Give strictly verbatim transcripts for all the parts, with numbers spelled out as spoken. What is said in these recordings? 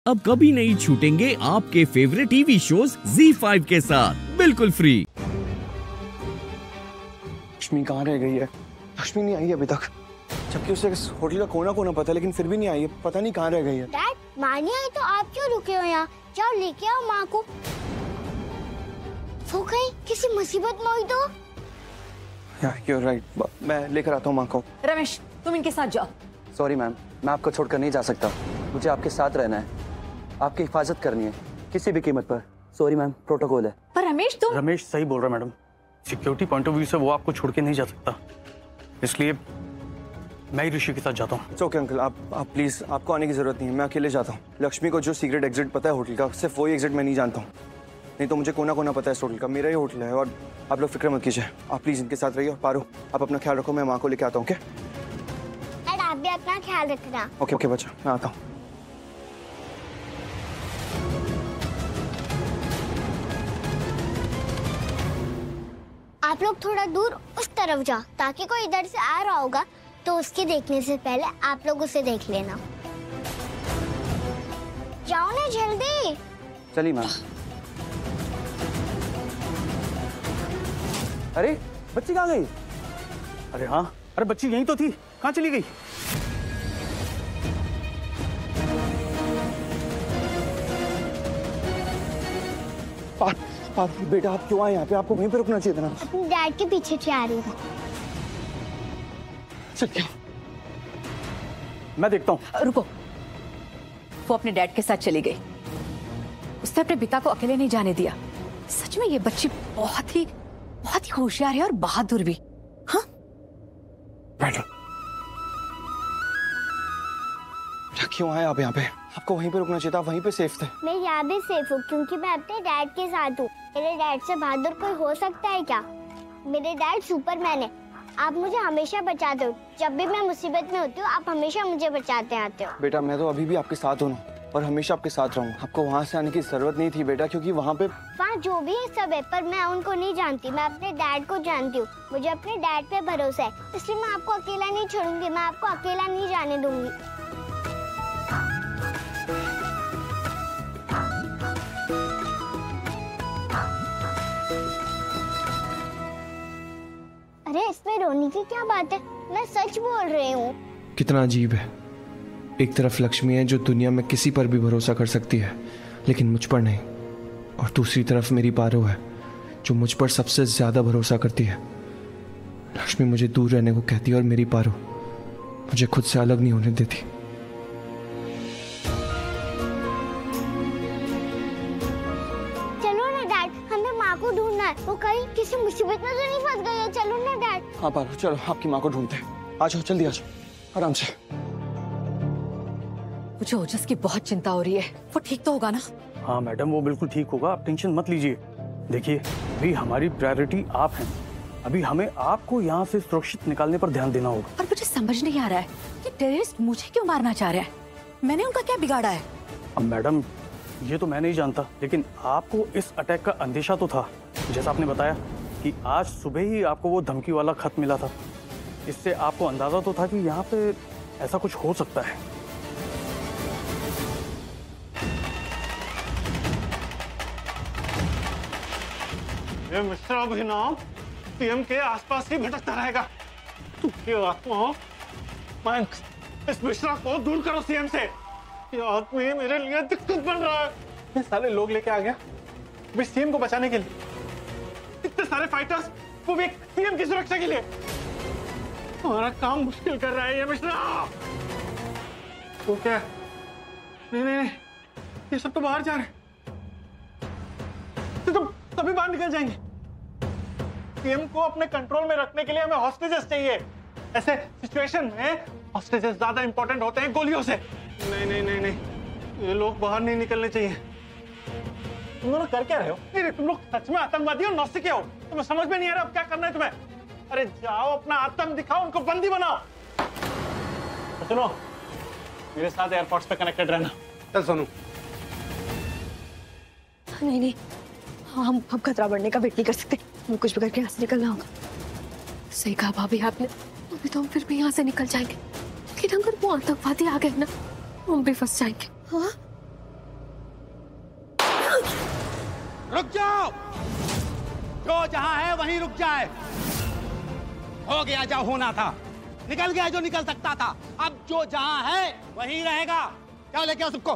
अब कभी नहीं छूटेंगे आपके favourite TV shows Zee five के साथ बिल्कुल फ्री। लक्ष्मी कहाँ रह गई है? लक्ष्मी नहीं आई है अभी तक, जबकि उसे होटल का कोना कोना पता है, लेकिन फिर भी नहीं आई है। पता नहीं कहाँ रह गई है। डैड, माँ नहीं आई तो आप क्यों रुके हो यहाँ? जाओ लेके आओ माँ को। वो कहीं किसी मुसीबत में हुई तो? Yeah, you're right. मैं लेकर आता हूँ माँ को। रमेश, तुम इनके साथ जाओ। सॉरी मैम, मैं आपको छोड़कर नहीं जा सकता। मुझे आपके साथ रहना है, आपकी हिफाजत करनी है किसी भी कीमत पर। सॉरी मैम, प्रोटोकॉल है। पर रमेश तुम रमेश सही बोल रहा है madam, security point of view से वो आपको छोड़ के नहीं जा सकता, इसलिए मैं ही ऋषि के साथ जाता हूँ। ओके अंकल, आप आप प्लीज, आपको आने की जरूरत नहीं है, मैं अकेले जाता हूँ। लक्ष्मी को जो सीक्रेट एग्जिट पता है होटल का, सिर्फ वही एग्जिट मैं नहीं जानता हूँ, नहीं तो मुझे कोना कोना पता है इस होटल का। मेरा ही होटल है और आप लोग फिक्र मत कीजिए। आप प्लीज इनके साथ रहिए। और पारो, आप अपना ख्याल रखो, मैं माँ को लेके आता हूँ। ओके डैड, आप भी अपना ख्याल रखना। ओके ओके बच्चा, मैं आता हूँ। आप लोग थोड़ा दूर उस तरफ जाओ, ताकि कोई इधर से आ रहा होगा तो उसके देखने से पहले आप लोग उसे देख लेना। जाओ ना जल्दी। चलिए मैम। अरे बच्ची कहाँ गई? अरे हाँ, अरे बच्ची यहीं तो थी, कहाँ चली गई? पार, पार, बेटा आप क्यों आए यहाँ पे? आपको वहीं पे रुकना चाहिए था ना। अपने डैड के पीछे से आ रही हूँ। चल क्या? मैं देखता हूँ। रुको, वो अपने डैड के साथ चली गई। उसने अपने पिता को अकेले नहीं जाने दिया। सच में ये बच्ची बहुत ही बहुत ही होशियार है और बहादुर भी। हाँ बैठो। क्यों आए आप यहाँ पे? आपको वहीं पे रुकना चाहिए था, आप वहीं पे सेफ थे। मैं यहाँ भी सेफ हूँ क्योंकि मैं अपने डैड के साथ हूँ। मेरे डैड से बहादुर कोई हो सकता है क्या? मेरे डैड सुपरमैन है। आप मुझे हमेशा बचाते हो, जब भी मैं मुसीबत में होती हूँ आप हमेशा मुझे बचाते आते हो। बेटा मैं तो अभी भी आपके साथ हूँ और हमेशा आपके साथ रहूँगा। आपको वहाँ से आने की जरूरत नहीं थी बेटा, क्योंकि वहाँ पे वहाँ जो भी है सब है, पर मैं उनको नहीं जानती। मैं अपने डैड को जानती हूँ। मुझे अपने डैड पे भरोसा है, इसलिए मैं आपको अकेला नहीं छोड़ूंगी। मैं आपको अकेला नहीं जाने दूंगी। अरे इसमें रोने की क्या बात है? मैं सच बोल रही हूँ। कितना अजीब है, एक तरफ लक्ष्मी है जो दुनिया में किसी पर भी भरोसा कर सकती है लेकिन मुझ पर नहीं, और दूसरी तरफ मेरी पारो है जो मुझ पर सबसे ज्यादा भरोसा करती है। लक्ष्मी मुझे दूर रहने को कहती है और मेरी पारो मुझे खुद से अलग नहीं होने देती। चलो ना डैड, हमें माँ को ढूंढना है। वो कहीं किसी मुसीबत में तो नहीं फंस गई है। चलो ना डैड। हाँ पारो चलो, आपकी माँ को ढूंढते हैं। आ जाओ जल्दी, आ जाओ आराम से। मुझे ओजस की बहुत चिंता हो रही है। वो ठीक तो होगा ना? हाँ मैडम, वो बिल्कुल ठीक होगा, आप टेंशन मत लीजिए। देखिए अभी हमारी प्रायोरिटी आप हैं, अभी हमें आपको यहाँ से सुरक्षित निकालने पर ध्यान देना होगा। और मुझे समझ नहीं आ रहा है कि टेररिस्ट मुझे क्यों मारना चाह रहा है? मैंने उनका क्या बिगाड़ा है? अब मैडम ये तो मैं नहीं जानता, लेकिन आपको इस अटैक का अंदेशा तो था। जैसा आपने बताया कि आज सुबह ही आपको वो धमकी वाला खत मिला था, इससे आपको अंदाजा तो था कि यहाँ पे ऐसा कुछ हो सकता है। ये मिस्टर अभिनव सीएम के आसपास ही भटकता रहेगा। तू क्यों आत्मा हो? मैं इस मिश्रा को दूर करो सीएम से। ये आदमी मेरे लिए दिक्कत बन रहा है। ये सारे लोग लेके आ गया भी सीएम को बचाने के लिए, इतने सारे फाइटर्स, वो भी सीएम की सुरक्षा के लिए। हमारा काम मुश्किल कर रहा है ये मिश्रा। तो क्या? नहीं नहीं नहीं, ये सब तो बाहर जा रहे हैं, तो तभी बाहर निकल जाएंगे। सीएम को अपने कंट्रोल में रखने के लिए हमें हॉस्टेजेस चाहिए। ऐसे सिचुएशन में हॉस्टेजेस ज्यादा इंपॉर्टेंट होते हैं गोलियों से। नहीं नहीं नहीं नहीं, ये लोग बाहर नहीं निकलने चाहिए। तुम लोग कर क्या रहे हो? नहीं, तुम लोग सच में आतंकवादी और नौसिखे हो। तुम्हें समझ में नहीं आ रहा अब क्या करना है तुम्हें? अरे जाओ अपना आतंक दिखाओ, उनको बंदी बनाओ। तो सुनो, मेरे साथ एयरपोर्ट पे कनेक्टेड रहना। चल सोनू। नहीं नहीं, हम हम खतरा बढ़ने का वेट नहीं कर सकते। हम कुछ भी करके यहाँ से निकलना होगा। सही कहा भाभी आपने, अभी तो हम फिर भी यहाँ से निकल जाएंगे, लेकिन अगर वो आतंकवादी आ गए ना, हम भी फंस जाएंगे। हाँ रुक जाओ, जो जहां है वहीं रुक जाए। हो गया जो होना था, निकल गया जो निकल सकता था। अब जो जहां है वहीं रहेगा। क्या लेके आओ सबको।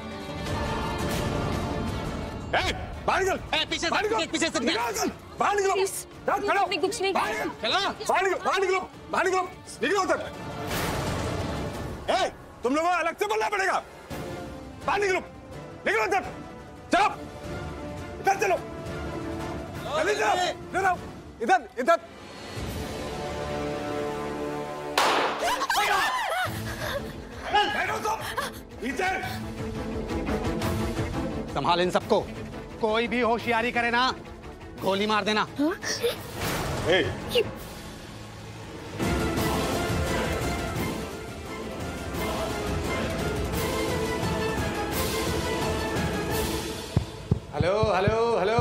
बाहर निकल, पीछे से, पीछे, पीछे से निकल, बाहर निकलो, खड़ो, कुछ नहीं, बाहर निकलो, बाहर निकलो, बाहर निकलो, बाहर निकलो, निकलो उधर। ए, तुम लोगों को अलग से बोलना पड़ेगा। बाहर निकलो, निकलो उधर, चलो, इधर चलो, जल्दी चलो, इधर आओ, इधर, इधर। बैठो तुम, पीछे। संभाल इन सबको, कोई भी होशियारी करे ना, गोली मार देना। हाँ? ए। हेलो हेलो हेलो,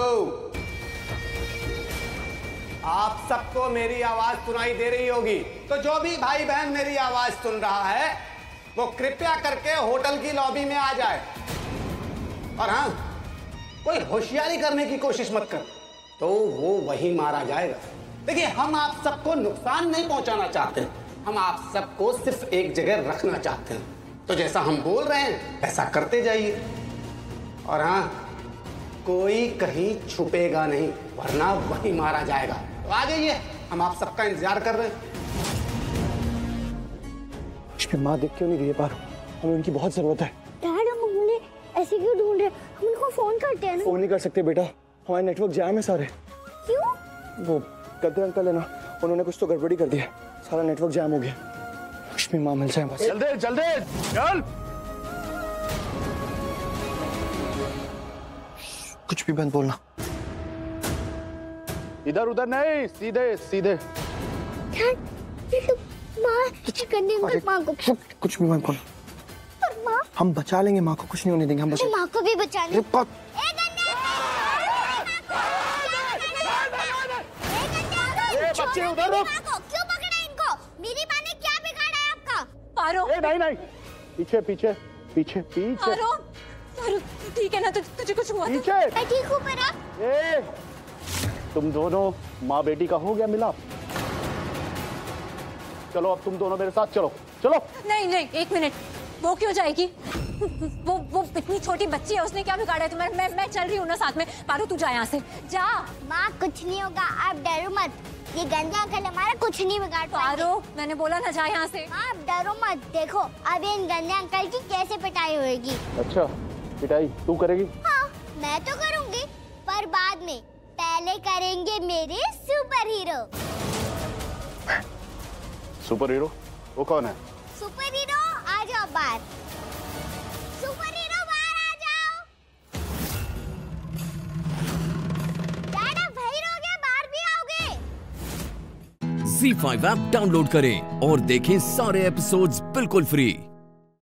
आप सबको मेरी आवाज सुनाई दे रही होगी, तो जो भी भाई बहन मेरी आवाज सुन रहा है वो कृपया करके होटल की लॉबी में आ जाए। और हाँ, कोई होशियारी करने की कोशिश मत कर, तो वो वही मारा जाएगा। देखिए, हम आप सबको नुकसान नहीं पहुंचाना चाहते, हम आप सबको सिर्फ एक जगह रखना चाहते हैं। तो जैसा हम बोल रहे हैं ऐसा करते जाइए। और हाँ, कोई कहीं छुपेगा नहीं, वरना वही मारा जाएगा। तो आ जाइए, हम आप सबका इंतजार कर रहे हैं। उसकी माँ देख क्यों नहीं रही है पारो? हमें उनकी बहुत जरूरत है। डैड, हम उन्हें ऐसे क्यों ढूंढ रहे? हम उनको फोन करते हैं ना। फोन नहीं कर सकते बेटा, हमारे नेटवर्क जाम है सारे। क्यों? वो गद्दे अंकल है ना, उन्होंने कुछ तो गड़बड़ी कर दी है, सारा नेटवर्क जाम हो गया। लक्ष्मी माँ मिल जाए बस। जल्दी जल्दी चल। कुछ भी बंद बोलना। इधर उधर नहीं, सीधे सीधे। माँ, माँ को कुछ भी मत बोलो। माँ, हम बचा लेंगे माँ को, कुछ नहीं होने देंगे हम। बचा माँ को भी बचा लेंगे। बच्चे उधर रुक। क्यों पकड़ा इनको? मेरी माँ ने क्या बिगाड़ा है आपका? पारो, ए, नहीं नहीं, पीछे पीछे पीछे पीछे। पारो, पारो, ठीक है ना? तु, तुझे कुछ हुआ? पीछे। मैं ठीक हूँ पर अब। ए, तुम दोनों माँ बेटी का हो गया मिलाप। चलो अब तुम दोनों मेरे साथ चलो, चलो। नहीं नहीं, एक मिनट, वो क्यों जाएगी? वो वो इतनी छोटी बच्ची है, उसने क्या बिगाड़ा है तुम्हें? मैं मैं चल रही हूँ ना साथ में। पारो, तू जा यहाँ से, जा। माँ, कुछ नहीं होगा, आप डरो मत। ये गंदे अंकल हमारा कुछ नहीं बिगाड़ पाएंगे। पारो, मैंने बोला ना, जा यहाँ से। माँ, आप डरो मत। देखो अब इन गंदे अंकल की कैसे पिटाई होगी। अच्छा, पिटाई तू करेगी? हाँ, मैं तो करूँगी, पर बाद में। पहले करेंगे मेरे सुपर हीरो। Super hero? वो कौन है? सुपर हीरो, आ जाओ बाहर। सुपर हीरो, बाहर आ जाओ। डैड, आप वही रहोगे, बाहर भी आओगे? ज़ी फाइव ऐप डाउनलोड करें और देखें सारे एपिसोड्स बिल्कुल फ्री।